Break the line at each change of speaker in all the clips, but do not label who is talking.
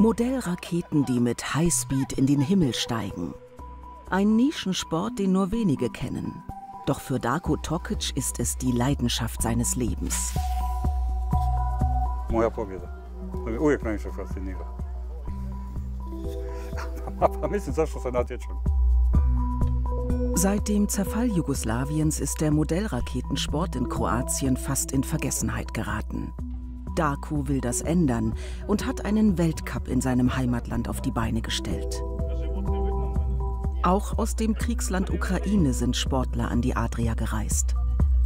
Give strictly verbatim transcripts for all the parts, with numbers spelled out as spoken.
Modellraketen, die mit Highspeed in den Himmel steigen. Ein Nischensport, den nur wenige kennen. Doch für Darko Tokic ist es die Leidenschaft seines Lebens.
Moja pobjeda. To me uvijek najviše fascinira. Pa mislim zašto se natječem.
Seit dem Zerfall Jugoslawiens ist der Modellraketensport in Kroatien fast in Vergessenheit geraten. Darko will das ändern und hat einen Weltcup in seinem Heimatland auf die Beine gestellt. Auch aus dem Kriegsland Ukraine sind Sportler an die Adria gereist.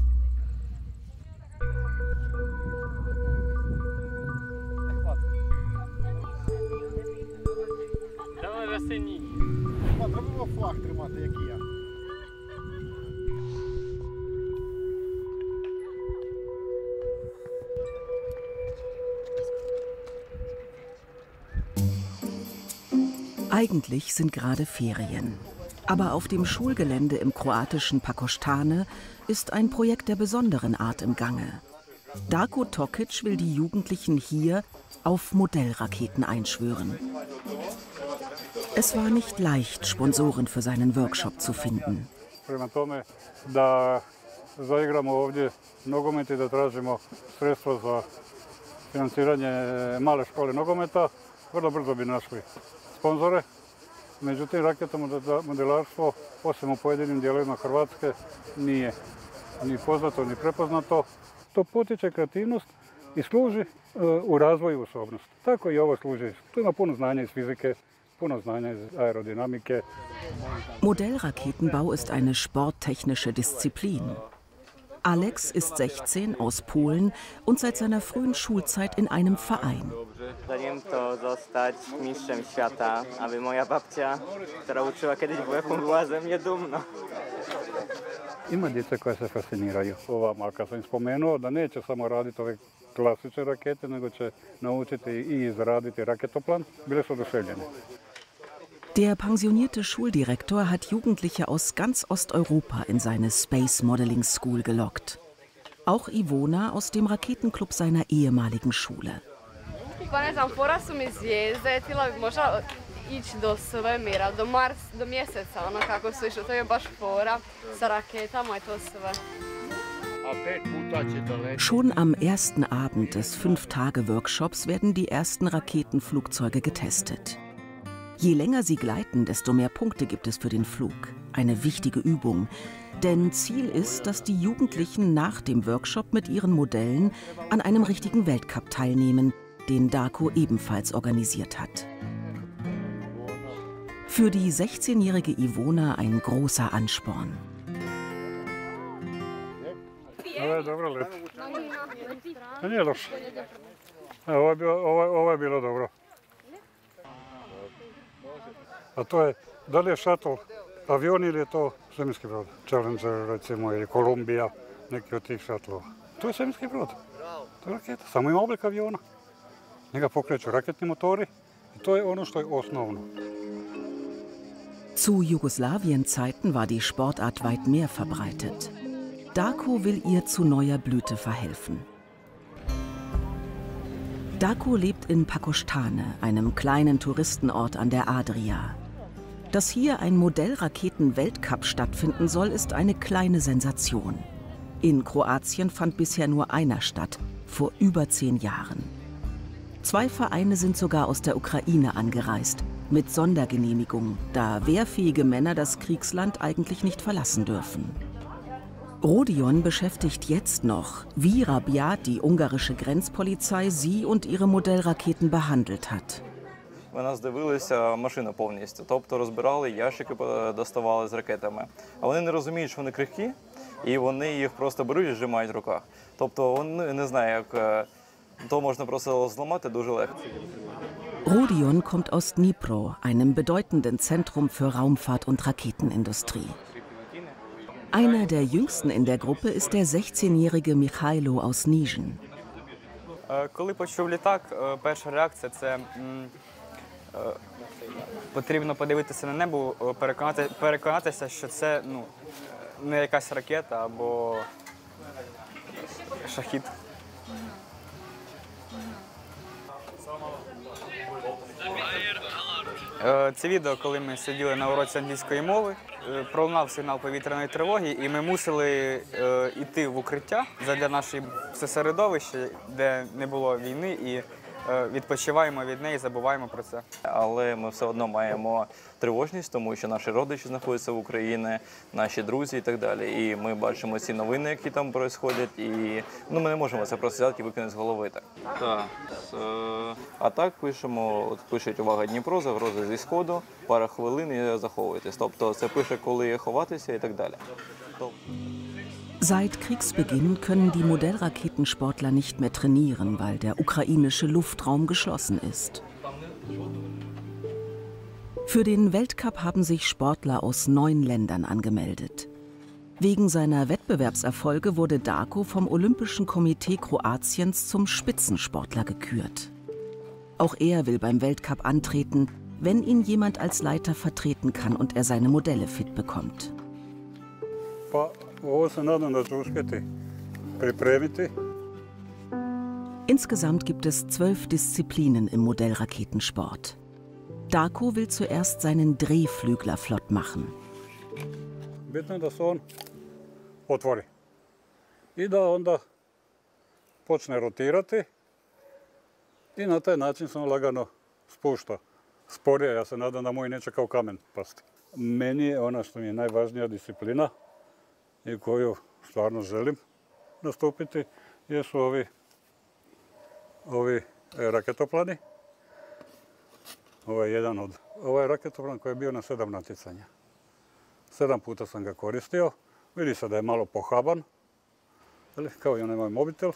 Eigentlich sind gerade Ferien. Aber auf dem Schulgelände im kroatischen Pakoštane ist ein Projekt der besonderen Art im Gange. Darko Tokic will die Jugendlichen hier auf Modellraketen einschwören. Es war nicht leicht, Sponsoren für seinen Workshop zu finden.
Prema tome da zaigramo ovdje nogomet i da tražimo sredstva za financiranje male škole nogometa, vrlo brzo bi našli sponzore. Međutim, raketomodelarstvo, osim u pojedinim dijelovima Hrvatske, nije ni poznato ni prepoznato. To potiče kreativnost i služi u razvoju osobnosti. Tako i ovo služi. Tu ima puno znanja iz fizike, puno znanja iz aerodinamike.
Modellraketenbau ist eine sporttechnische Disziplin. Alex ist sechzehn, aus Polen und seit seiner frühen Schulzeit in einem Verein.
Zanim to zostać mistrzem świata, aby moja babcia, która uczyła kiedyś wujku, była ze mnie dumna.
Ima djece koja se fasciniraju ovama, kad sam spomenuo da neće samo raditi ove klasične rakete, nego će naučiti i izraditi raketoplan, bile su oduševljene.
Der pensionierte Schuldirektor hat Jugendliche aus ganz Osteuropa in seine Space Modeling School gelockt. Auch Ivona aus dem Raketenclub seiner ehemaligen Schule.
Pa ne znam, fora su mi zvijezde, htjela bi možda ići do svemira, do Mars, do mjeseca, ono kako su išli, to je baš fora sa raketama i to sve.
Schon am ersten Abend des Fünf-Tage-Workshops werden die ersten Raketenflugzeuge getestet. Je länger sie gleiten, desto mehr Punkte gibt es für den Flug. Eine wichtige Übung. Denn Ziel ist, dass die Jugendlichen nach dem Workshop mit ihren Modellen an einem richtigen Weltcup teilnehmen, den Darko ebenfalls organisiert hat. Für die sechzehnjährige Ivona ein großer Ansporn.
A to je, da li je šatl avion ili je to svemirski brod? Challenger, recimo, ili Columbia, neki od tih šatlova. To je svemirski brod. To je raketa, samo ima oblik aviona. Njega pokreću raketni motori i to je ono što je osnovno.
Zu Jugoslawien-Zeiten war die Sportart weit mehr verbreitet. Darko will ihr zu neuer Blüte verhelfen. Darko lebt in Pakoštane, einem kleinen Touristenort an der Adria. Dass hier ein Modellraketen-Weltcup stattfinden soll, ist eine kleine Sensation. In Kroatien fand bisher nur einer statt, vor über zehn Jahren. Zwei Vereine sind sogar aus der Ukraine angereist, mit Sondergenehmigung, da wehrfähige Männer das Kriegsland eigentlich nicht verlassen dürfen. Rodion beschäftigt jetzt noch, wie rabiat die ungarische Grenzpolizei sie und ihre Modellraketen behandelt hat.
Вона здивилася машину повністю, тобто розбирали, ящики доставали з ракетами. А вони не розуміють, що вони крихкі, і вони їх просто беруть і зжимають в руках. Тобто вони не знають, як то можна просто зламати дуже легко.
Rodion kommt aus Dnipro, einem bedeutenden Zentrum für Raumfahrt und Raketenindustrie. Einer der jüngsten in der Gruppe ist der sechzehnjährige Michailo aus Nizhyn.
Коли почув літак, перша реакція – це потрібно подивитися на небо, переконати, переконатися, що це ну, не якась ракета або шахід.
Це відео, коли ми сиділи на уроці англійської мови, пролунав сигнал повітряної тривоги, і ми мусили йти в укриття задля нашої середовища, де не було війни, і відпочиваємо від неї, забуваємо про це.
Але ми все одно маємо тривожність, тому що наші родичі знаходяться в Україні, наші друзі і так далі. І ми бачимо ці новини, які там відбуваються, і ну, ми не можемо це просто взяти і викинути з голови. Так. Так. А так пишемо, от пишуть «Увага, Дніпро, загроза зі Сходу, пара хвилин і заховуйтесь». Тобто це пише, коли ховатися і так далі.
Seit Kriegsbeginn können die Modellraketensportler nicht mehr trainieren, weil der ukrainische Luftraum geschlossen ist. Für den Weltcup haben sich Sportler aus neun Ländern angemeldet. Wegen seiner Wettbewerbserfolge wurde Darko vom Olympischen Komitee Kroatiens zum Spitzensportler gekürt. Auch er will beim Weltcup antreten, wenn ihn jemand als Leiter vertreten kann und er seine Modelle fit bekommt. Insgesamt gibt es zwölf Disziplinen im Modellraketensport. Darko will zuerst seinen Drehflügler flott machen.
Bitno je da se on otvori i da onda počne rotirati i na taj način se on lagano spušta. Sporije, ja se nadam da moj neće kao kamen pasti. Meni je ona što mi je najvažnija disciplina i koju stvarno želim nastupiti jesu ovi, ovi raketoplani. Ovo je jedan od, ovo je raketoplan koji je bio na sedam natjecanja. Sedam puta sam ga koristio. Vidi se da je malo pohaban, kao i onaj moj mobitel.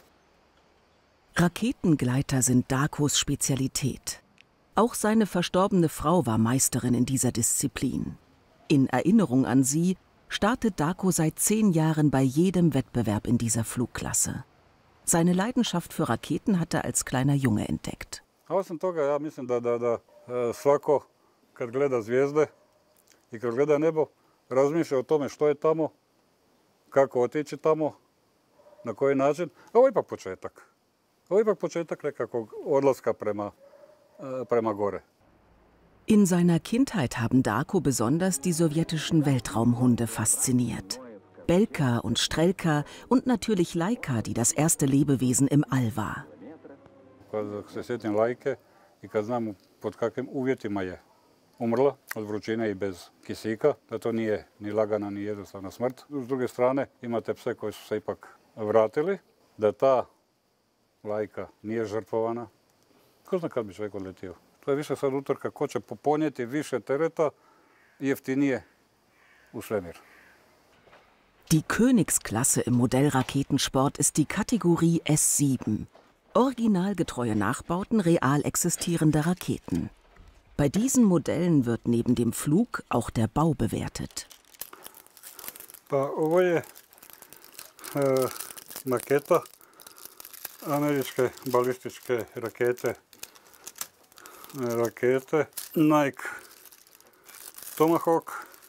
Raketengleiter sind Darkos Spezialität. Auch seine verstorbene Frau war Meisterin in dieser Disziplin. In Erinnerung an sie startet Darko seit zehn Jahren bei jedem Wettbewerb in dieser Flugklasse. Seine Leidenschaft für Raketen hat er als kleiner Junge entdeckt.
A osim toga, ja mislim da, da, da svako kad gleda zvijezde i kad gleda nebo, razmišlja o tome što je tamo, kako otići tamo, na koji način. Ovo je ipak početak. Ovo je ipak početak nekakvog odlaska prema, prema gore.
In seiner Kindheit haben Darko besonders die sowjetischen Weltraumhunde fasziniert. Belka und Strelka und natürlich Laika, die das erste Lebewesen im All war.
Kad se sjetim Lajke i kad znam pod kakvim uvjetima je umrla od vrućine i bez kisika, da to nije ni lagana ni jednostavna smrt. S druge strane imate pse koji su se ipak vratili, da ta Lajka nije žrtvovana. Ko zna kad bi čovjek odletio? To je više sad utrka ko će ponijeti više tereta i jeftinije u svemir.
Die Königsklasse im Modellraketensport ist die Kategorie S sieben. Originalgetreue Nachbauten real existierender Raketen. Bei diesen Modellen wird neben dem Flug auch der Bau bewertet.
Pa ovo je e, maketa američke balističke rakete. Rakete Nike Tomahawk,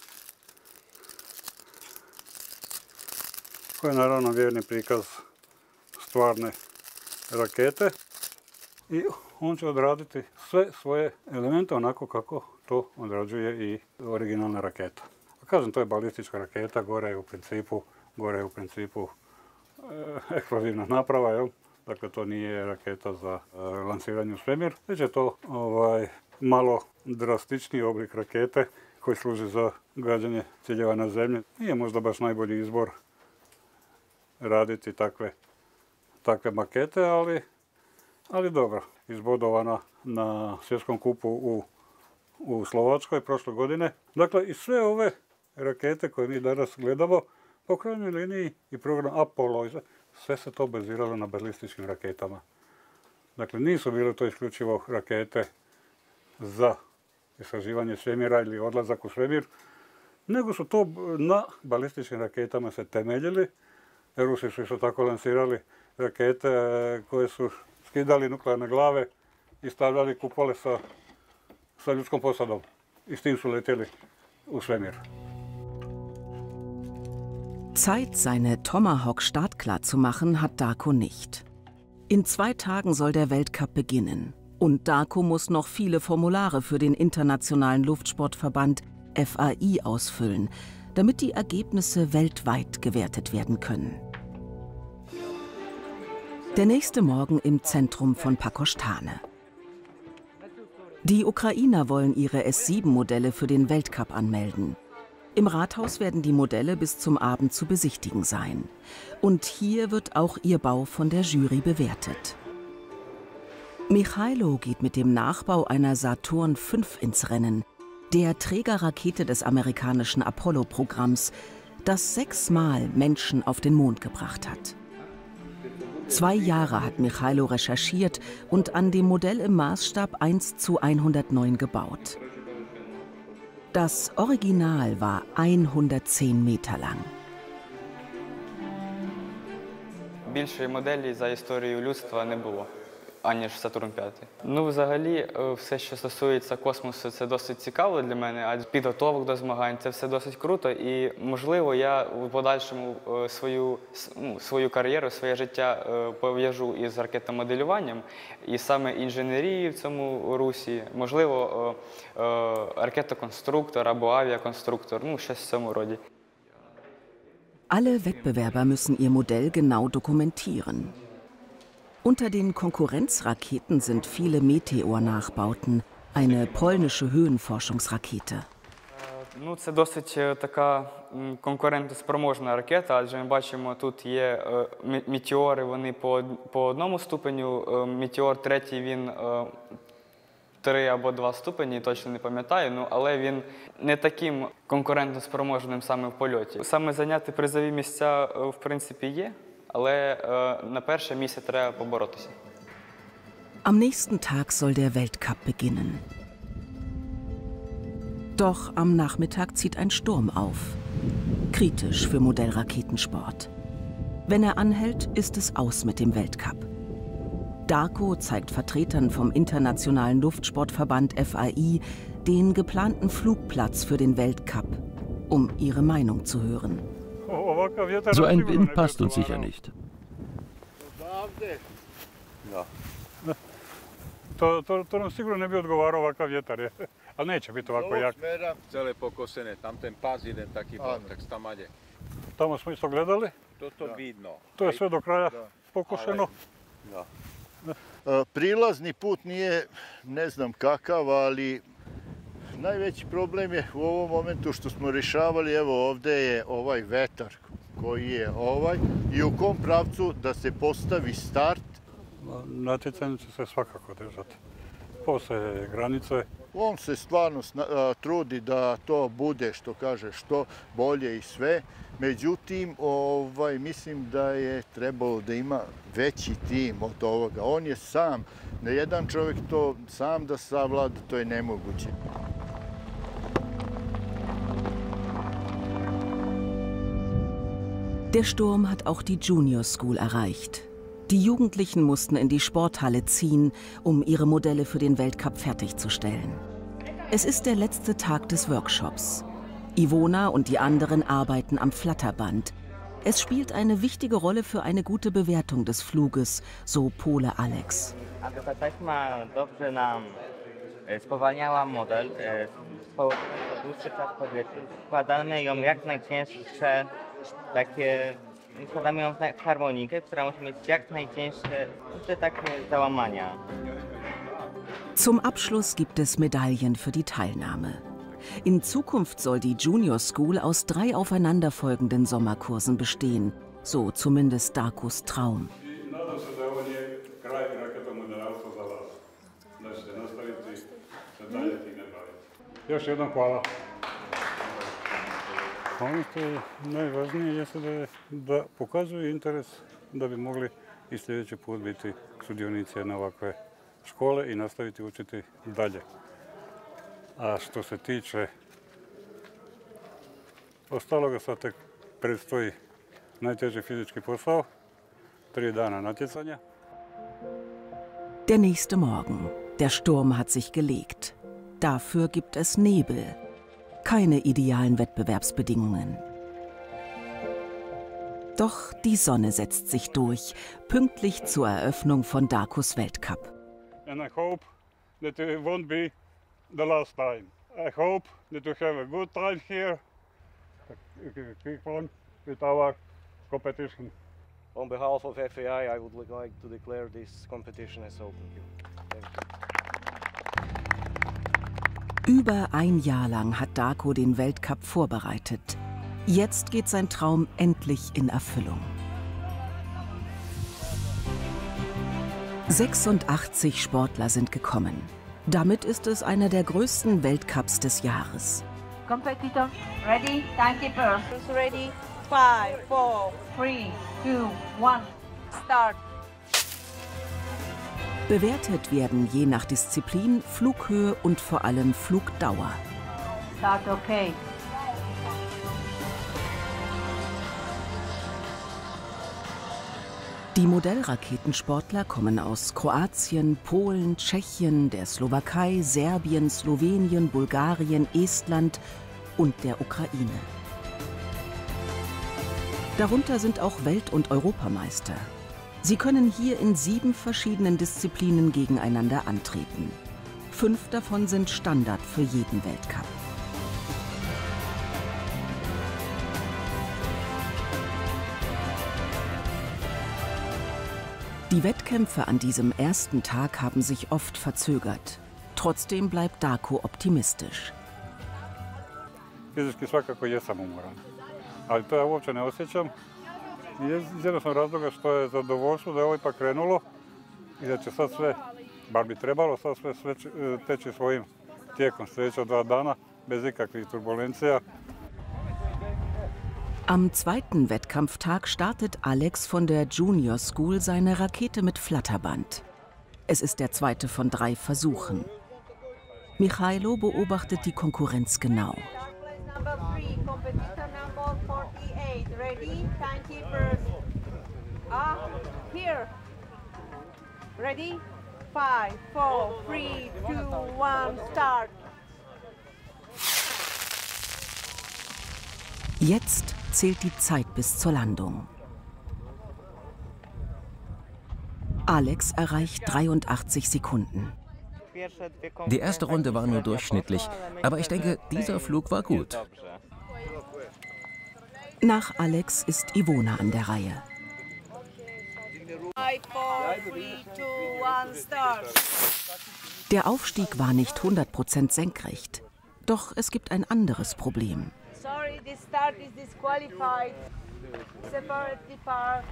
koja je naravno vjerni prikaz stvarne rakete i on će odraditi sve svoje elemente onako kako to odrađuje i originalna raketa. Kažem, to je balistička raketa, gore je u principu, gore je u principu e, eksplozivna naprava, jel? Dakle, to nije raketa za e, lansiranje u svemir, već je to ovaj, malo drastičniji oblik rakete koji služi za gađanje ciljeva na zemlji. Nije možda baš najbolji izbor raditi takve, takve makete, ali, ali dobro. Izbodovana na svjetskom kupu u, u Slovačkoj prošle godine. Dakle, i sve ove rakete koje mi danas gledamo, po krajnjoj liniji i program Apollo, sve se to baziralo na balističkim raketama. Dakle, nisu bile to isključivo rakete za istraživanje svemira ili odlazak u svemir, nego su to na balističkim raketama se temeljili. Rusi su isto tako lansirali rakete koje su skidali nuklearne glave i stavljali kupole sa, sa ljudskom posadom. I s tim su letjeli u svemir.
Zeit, seine Tomahawk startklar zu machen, hat Darko nicht. In zwei Tagen soll der Weltcup beginnen. Und Darko muss noch viele Formulare für den Internationalen Luftsportverband F A I ausfüllen, damit die Ergebnisse weltweit gewertet werden können. Der nächste Morgen im Zentrum von Pakostane. Die Ukrainer wollen ihre S sieben Modelle für den Weltcup anmelden. Im Rathaus werden die Modelle bis zum Abend zu besichtigen sein. Und hier wird auch ihr Bau von der Jury bewertet. Michailo geht mit dem Nachbau einer Saturn fünf ins Rennen, der Trägerrakete des amerikanischen Apollo-Programms, das sechsmal Menschen auf den Mond gebracht hat. Zwei Jahre hat Michailo recherchiert und an dem Modell im Maßstab eins zu hundertneun gebaut. Das Original war hundertzehn Meter lang.
Більшої моделі за історію людства не було, аніж Сатурн п'ять. Ну, взагалі, все, що стосується космосу, це досить цікаво для мене, а підготовок до змагань – це все досить круто. І, можливо, я в подальшому свою, ну, свою кар'єру, своє життя пов'яжу із ракетомоделюванням, і саме інженерії в цьому русі, можливо, ракетоконструктор або авіаконструктор, ну, щось в цьому роді.
Alle Wettbewerber müssen ihr Modell genau dokumentieren. Unter den Konkurrenzraketen sind viele Meteor-Nachbauten, eine polnische Höhenforschungsrakete.
Ну, це досить така конкурентоспроможна ракета, адже ми бачимо, тут є метеори, вони по, по одному ступеню, метеор третій, він три або два ступені, точно не пам'ятаю, ну, але він не таким конкурентоспроможним саме в польоті. Саме зайняти призові місця, в принципі, є, але на перше місце треба поборотися.
Am nächsten Tag soll der Weltcup beginnen. Doch am Nachmittag zieht ein Sturm auf. Kritisch für Modellraketensport. Wenn er anhält, ist es aus mit dem Weltcup. Darko zeigt Vertretern vom Internationalen Luftsportverband F A I den geplanten Flugplatz für den Weltcup, um ihre Meinung zu hören.
So ein Wind passt uns sicher nicht.
Ja. To, to, to nam sigurno ne bi odgovarao ovakav vjetar, je. Ali neće biti ovako jak.
Cele pokosene, tam ten pas jeden taki tak stamalje.
Tamo smo isto gledali.
To to vidno.
To je sve do kraja pokošeno.
Da.
Prilazni put nije ne znam kakav, ali najveći problem je u ovom momentu što smo rješavali, evo ovdje je ovaj vetar koji je ovaj i u kom pravcu da se postavi start.
Natjecanje će se svakako držati. Postoje granice.
On se stvarno trudi da to bude, što kaže, što bolje i sve. Međutim, ovaj, mislim da je trebalo da ima veći tim od ovoga. On je sam, da jedan čovjek to sam da savlada, to je nemoguće.
Der Sturm hat auch die Junior School erreicht. Die Jugendlichen mussten in die Sporthalle ziehen, um ihre Modelle für den Weltcup fertigzustellen. Es ist der letzte Tag des Workshops. Ivona und die anderen arbeiten am Flatterband. Es spielt eine wichtige Rolle für eine gute Bewertung des Fluges, so Pole Alex.
Ta taśma dobrze nam spowalniała model, dłuższy czas powietrza. Wkładamy ją jak najcięższe, takie, wkładamy ją w harmonikę, która musi mieć jak najcięższe takie załamania.
Zum Abschluss gibt es Medaillen für die Teilnahme. In Zukunft soll die Junior School aus drei aufeinanderfolgenden Sommerkursen bestehen, so zumindest Darkos Traum.
Još jednom hvala. Ono što je najvažnije jeste da, da pokazuju interes da bi mogli i sljedeći put biti sudionici jedne ovakve škole i nastaviti učiti dalje. A što se tiče ostaloga, sad tek predstoji najteži fizički posao, tri dana natjecanja.
Der nächste Morgen. Der Sturm hat sich gelegt. Dafür gibt es Nebel. Keine idealen Wettbewerbsbedingungen. Doch die Sonne setzt sich durch, pünktlich zur Eröffnung von Darkos Weltcup.
and I hope that it won't be the last time. I hope that you have a good time here. Keep on with our competition.
On behalf of F A I, I would like to declare this competition as open. Thank
you. Über ein Jahr lang hat Darko den Weltcup vorbereitet. Jetzt geht sein Traum endlich in Erfüllung. sechsundachtzig Sportler sind gekommen. Damit ist es einer der größten Weltcups des Jahres.
Competitor, ready, timekeeper, ready, five, four, three, two, one, start.
Bewertet werden je nach Disziplin Flughöhe und vor allem Flugdauer.
Start okay.
Die Modellraketensportler kommen aus Kroatien, Polen, Tschechien, der Slowakei, Serbien, Slowenien, Bulgarien, Estland und der Ukraine. Darunter sind auch Welt- und Europameister. Sie können hier in sieben verschiedenen Disziplinen gegeneinander antreten. Fünf davon sind Standard für jeden Weltcup. Die Wettkämpfe an diesem ersten Tag haben sich oft verzögert. Trotzdem bleibt Darko optimistisch.
Fizički svakako jesam umoran, ali to ja uopće ne osjećam. Iz jednostavnog razloga što je zadovoljstvo da je ovo ipak krenulo i da će sad sve, bar bi trebalo, sad sve, sve teći svojim tijekom sljedeća dva dana bez ikakvih turbulencija.
Am zweiten Wettkampftag startet Alex von der Junior School seine Rakete mit Flatterband. Es ist der zweite von drei Versuchen. Michailo beobachtet die Konkurrenz genau. Jetzt zählt die Zeit bis zur Landung. Alex erreicht dreiundachtzig Sekunden.
Die erste Runde war nur durchschnittlich, aber ich denke, dieser Flug war gut.
Nach Alex ist Ivona an der Reihe. Der Aufstieg war nicht hundert Prozent senkrecht. Doch es gibt ein anderes Problem.
Sorry, this start is disqualified. Separate depart.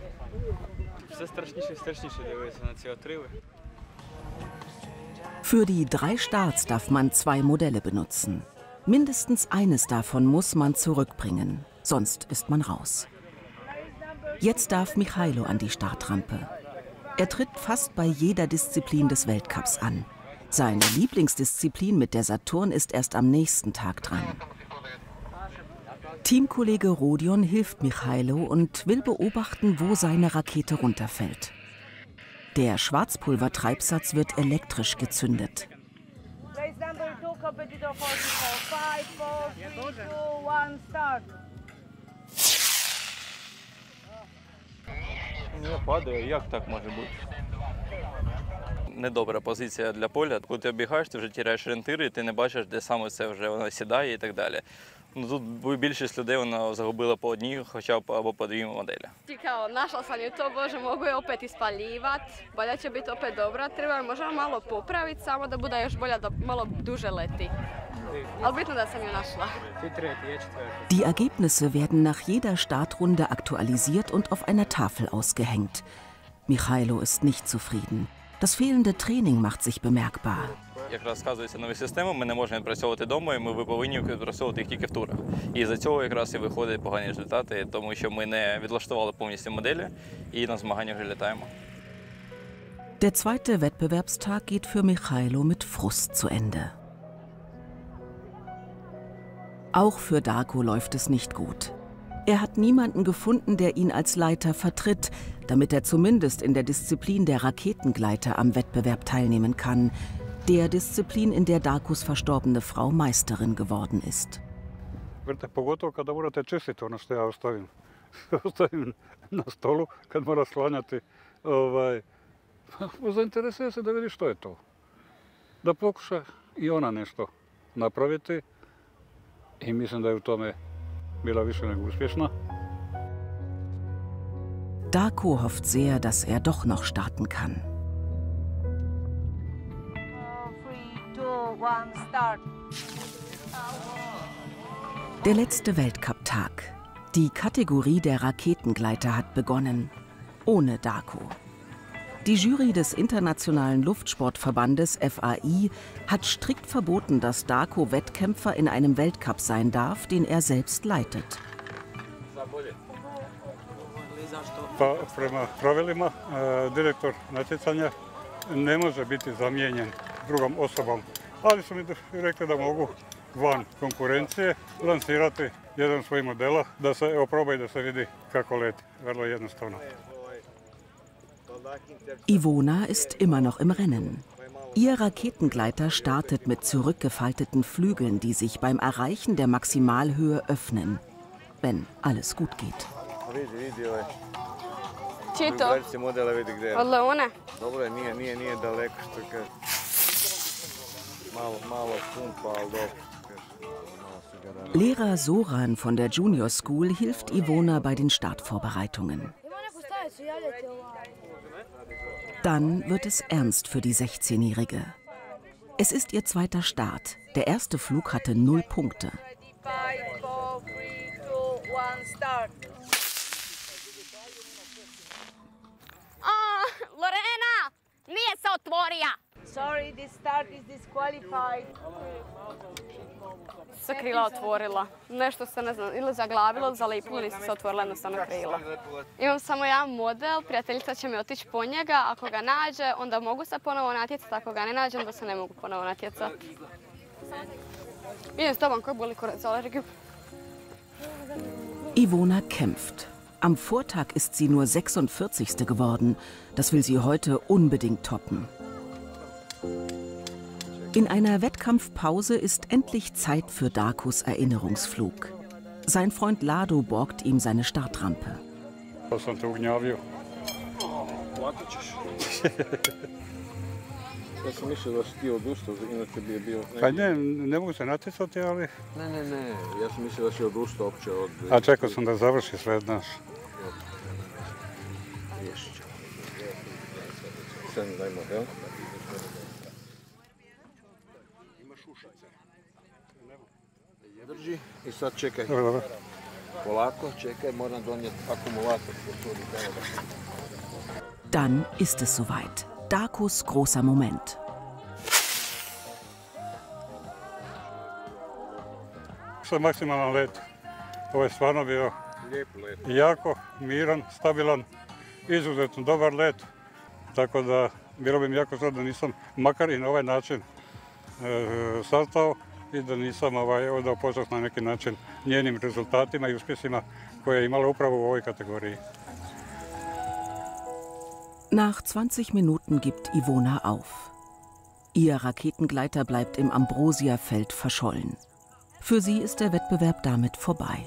Für die drei Starts darf man zwei Modelle benutzen. Mindestens eines davon muss man zurückbringen, sonst ist man raus. Jetzt darf Michailo an die Startrampe. Er tritt fast bei jeder Disziplin des Weltcups an. Seine Lieblingsdisziplin mit der Saturn ist erst am nächsten Tag dran. Teamkollege Rodion hilft Michailo und will beobachten, wo seine Rakete runterfällt. Der Schwarzpulvertreibsatz wird elektrisch gezündet.
Не падає, як так може бути? Недобра позиція для поля. Коли ти обігаєш, ти вже тіряєш орієнтири, і ти не бачиш, де саме це вже воно сідає і так далі. Ну, тут більшість людей вона загубила по одній, хоча б або по дві моделі.
Kao, našla sam ju to, Bože, mogu je opet ispaljivati, bolja će biti opet dobra, treba je možda malo popraviti, samo da bude još bolja, da malo duže leti. Ali bitno da sam ju našla.
Die Ergebnisse werden nach jeder Startrunde aktualisiert und auf einer Tafel ausgehängt. Michailo ist nicht zufrieden. Das fehlende Training macht sich bemerkbar.
Якраз сказуються нові системи, ми не можемо відпрацьовувати вдома, і ми повинні відпрацьовувати їх тільки в турах. І за цього якраз і виходять погані результати, тому що ми не відлаштували повністю моделі і на змаганнях вже літаємо.
Der zweite Wettbewerbstag geht für Michailo mit Frust zu Ende. Auch für Darko läuft es nicht gut. Er hat niemanden gefunden, der ihn als Leiter vertritt, damit er zumindest in der Disziplin der Raketengleiter am Wettbewerb teilnehmen kann. Der Disziplin, in der Darkos verstorbene Frau Meisterin geworden ist.
Pogotovo kada morate čistiti ono što ja ostavim. Ostavim na stolu kad mora sklanjati. Zainteresuje se da vidi što je to. da pokuša i ona nešto napraviti i mislim da je u tome bila više nego uspješna.
Darko hofft sehr, dass er doch noch starten kann.
Three, two, one, start.
Der letzte Weltcup-Tag. Die Kategorie der Raketengleiter hat begonnen. Ohne Darko. Die Jury des Internationalen Luftsportverbandes F A I hat strikt verboten, dass Darko Wettkämpfer in einem Weltcup sein darf, den er selbst leitet.
Pa prema pravilima direktor natjecanja ne može biti zamijenjen drugom osobom, ali su mi rekli da mogu van konkurencije lansirati jedan svoj modela da se oprobaju da se vidi kako leti. Vrlo jednostavno.
Ivona ist immer noch im Rennen. Ihr Raketengleiter startet mit zurückgefalteten Flügeln, die sich beim Erreichen der Maximalhöhe öffnen, wenn alles gut geht.
Čito? Od Leone?
Dobro je, nije, nije, nije daleko što kaže. Malo, malo pumpa, ali dobro.
Lehrer Soran von der Junior School hilft Ivona bei den Startvorbereitungen. Dann wird es ernst für die sechzehnjährige. Es ist ihr zweiter Start. Der erste Flug hatte null Punkte.
Five, four, three, two, one, start.
A, Lorena, nije se otvorija.
Sorry, this start is disqualified.
Se krila otvorila. Nešto se, ne znam, ili zaglavilo, ili zalipilo, ili se otvorila jednostavno krila. Imam samo jedan model, prijateljica će mi otići po njega. Ako ga nađe, onda mogu se ponovo natjecati. Ako ga ne nađe, onda se ne mogu ponovo natjecati. Idem s tobom, koji boli kurac za alergiju.
Ivona kämpft. Am Vortag ist sie nur sechsundvierzigste geworden. Das will sie heute unbedingt toppen. In einer Wettkampfpause ist endlich Zeit für Darkos Erinnerungsflug. Sein Freund Lado borgt ihm seine Startrampe.
Pa sam te ugnjavio.
Plakat ćeš. Ja sam mislio da si ti odustao, inače bi je bio...
Pa ne, ne mogu se natjecati, ali...
Ne, ne, ne, ja sam mislio da si odustao opće od...
A čekao sam da završi sve, znaš.
Riješit ću. Sad mi daj model. Drži i sad čekaj.
Dobro, dobro.
Polako, čekaj, moram donijeti akumulator.
Dann ist es soweit. Darkos großer Moment.
Sve maksimalan let. Ovo je stvarno bio
Lijep let.
jako miran, stabilan, izuzetno dobar let. Tako da bilo bi mi jako žao da nisam makar i na ovaj način e, startao i da nisam ovaj, odao počast na neki način njenim rezultatima i uspjesima koje je imala upravo u ovoj kategoriji.
Nach zwanzig Minuten gibt Ivona auf. Ihr Raketengleiter bleibt im Ambrosiafeld verschollen. Für sie ist der Wettbewerb damit vorbei.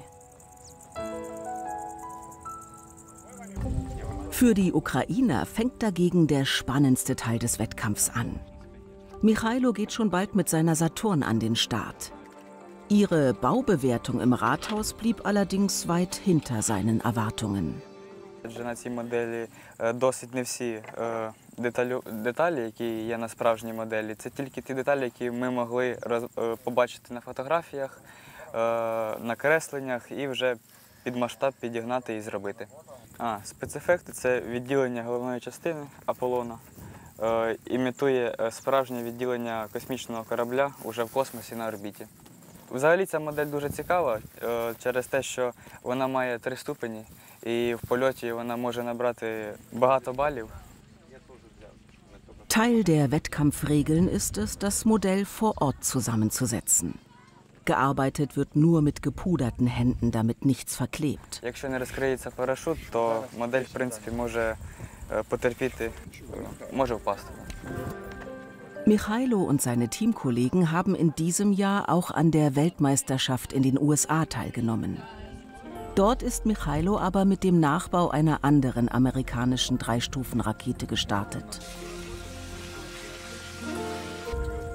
Für die Ukrainer fängt dagegen der spannendste Teil des Wettkampfs an. Michailo geht schon bald mit seiner Saturn an den Start. Ihre Baubewertung im Rathaus blieb allerdings weit hinter seinen Erwartungen.
На цій моделі досить не всі деталі, деталі, які є на справжній моделі. Це тільки ті деталі, які ми могли роз, побачити на фотографіях, на кресленнях і вже під масштаб підігнати і зробити. А, спецефекти – це відділення головної частини Аполлона. Імітує справжнє відділення космічного корабля уже в космосі на орбіті. Взагалі ця модель дуже цікава через те, що вона має три ступені і в польоті вона може набрати багато балів.
Teil der Wettkampfregeln ist es, das Modell vor Ort zusammenzusetzen. Gearbeitet wird nur mit gepuderten Händen, damit nichts verklebt.
Якщо не розкриється парашут, то модель, в принципі, може потерпіти, може впасти.
Michailo und seine Teamkollegen haben in diesem Jahr auch an der Weltmeisterschaft in den U S A teilgenommen. Dort ist Michailo aber mit dem Nachbau einer anderen amerikanischen Drei-Stufen-Rakete gestartet.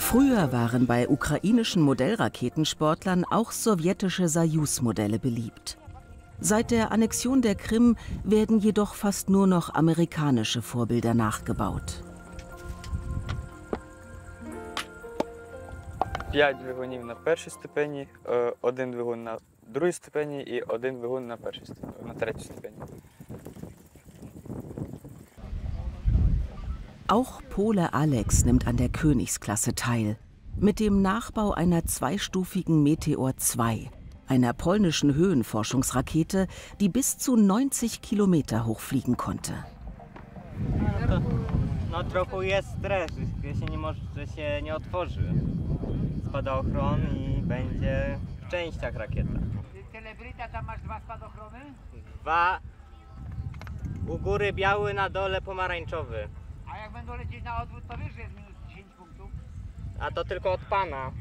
Früher waren bei ukrainischen Modellraketensportlern auch sowjetische Sojus-Modelle beliebt. Seit der Annexion der Krim werden jedoch fast nur noch amerikanische Vorbilder nachgebaut.
П'ять двигунів на першій ступені, один двигун на другій ступені і один двигун на першій ступені, на третій ступені.
Auch Pole Alex nimmt an der Königsklasse teil, mit dem Nachbau einer zweistufigen Meteor zwei, einer polnischen Höhenforschungsrakete, die bis zu neunzig Kilometer hoch fliegen konnte.
No trochę jest stres, że się nie może, że się nie otworzy spadochron i będzie w częściach rakieta.
Celebryta, tam masz dwa spadochrony?
Dwa. U góry biały, na dole pomarańczowy.
A jak będą lecieć na odwrót, to wiesz, że jest minus dziesięć punktów?
A to tylko od pana.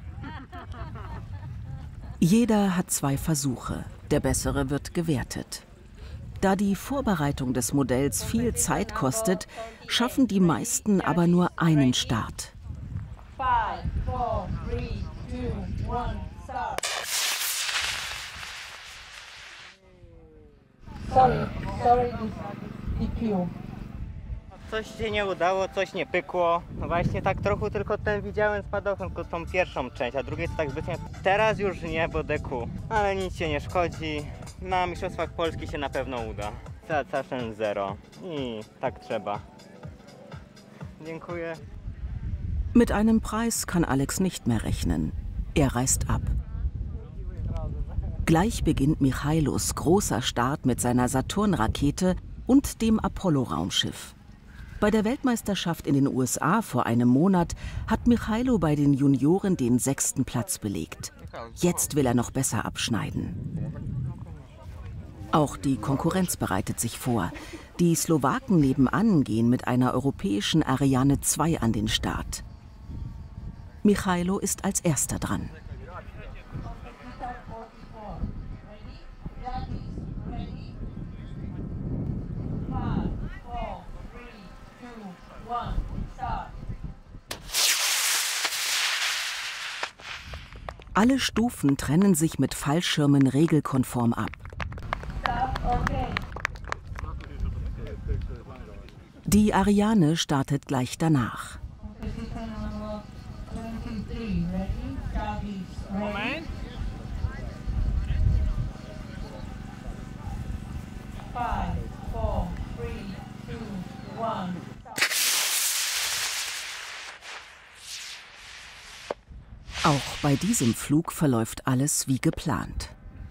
Jeder hat zwei Versuche. Der bessere wird gewertet. Da die Vorbereitung des Modells viel Zeit kostet, schaffen die meisten aber nur einen Start.
Five, four, three, two, one, start. Sorry, sorry, D Q.
Coś się nie udało, coś nie pykło. No właśnie tak trochę tylko ten widziałem spadochron, tylko tą pierwszą część, a drugiej to tak zbytnio. Teraz już nie, bo D Q. Ale nic się nie szkodzi. Na Mistrzostwach Polski się na pewno uda. Zawsze zero. I tak trzeba. Dziękuję.
Mit einem Preis kann Alex nicht mehr rechnen. Er reist ab. Gleich beginnt Michailos großer Start mit seiner Saturn-Rakete und dem Apollo-Raumschiff. Bei der Weltmeisterschaft in den U S A vor einem Monat hat Michailo bei den Junioren den sechsten Platz belegt. Jetzt will er noch besser abschneiden. Auch die Konkurrenz bereitet sich vor. Die Slowaken nebenan gehen mit einer europäischen Ariane zwei an den Start. Michailo ist als erster dran. Alle Stufen trennen sich mit Fallschirmen regelkonform ab. Die Ariane startet gleich danach.
Moment. Five, four, three, two, one.
Auch bei diesem Flug verläuft alles wie geplant.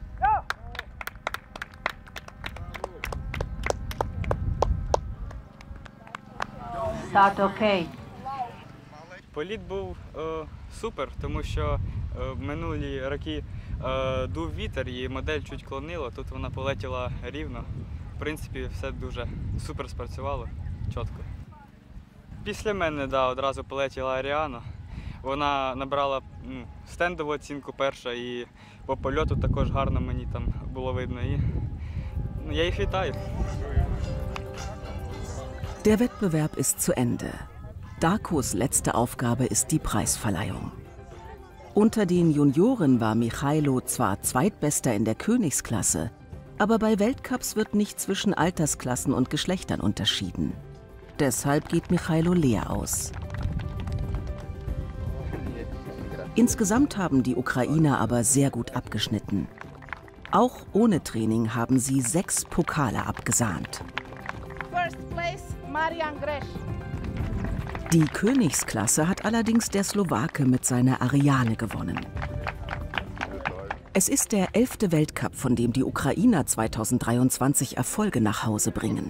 Start okay.
Політ був е, супер, тому що е, в минулі роки е, дув вітер і модель чуть клонило, тут вона полетіла рівно. В принципі, все дуже супер спрацювало, чітко. Після мене, да, одразу полетіла Аріана. Вона набрала ну, стендову оцінку перша і по польоту також гарно мені там було видно. І, ну, я їх вітаю.
Der Wettbewerb ist zu Ende. Darkos letzte Aufgabe ist die Preisverleihung. Unter den Junioren war Michailo zwar Zweitbester in der Königsklasse, aber bei Weltcups wird nicht zwischen Altersklassen und Geschlechtern unterschieden. Deshalb geht Michailo leer aus. Insgesamt haben die Ukrainer aber sehr gut abgeschnitten. Auch ohne Training haben sie sechs Pokale abgesahnt.
First place, Marian Gresch.
Die Königsklasse hat allerdings der Slowake mit seiner Ariane gewonnen. Es ist der elfte Weltcup, von dem die Ukrainer zweitausenddreiundzwanzig Erfolge nach Hause bringen.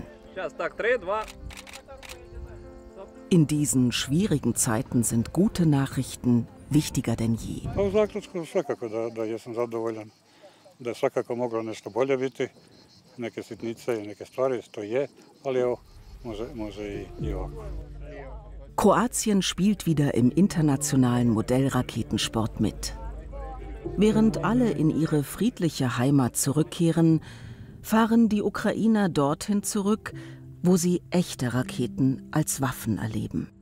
In diesen schwierigen Zeiten sind gute Nachrichten wichtiger denn je.
U zaključku svakako da, da jesam zadovoljan, da je svakako moglo nešto bolje biti, neke sitnice i neke stvari, to je, ali evo, može, može i, i ovako.
Kroatien spielt wieder im internationalen Modellraketensport mit. Während alle in ihre friedliche Heimat zurückkehren, fahren die Ukrainer dorthin zurück, wo sie echte Raketen als Waffen erleben.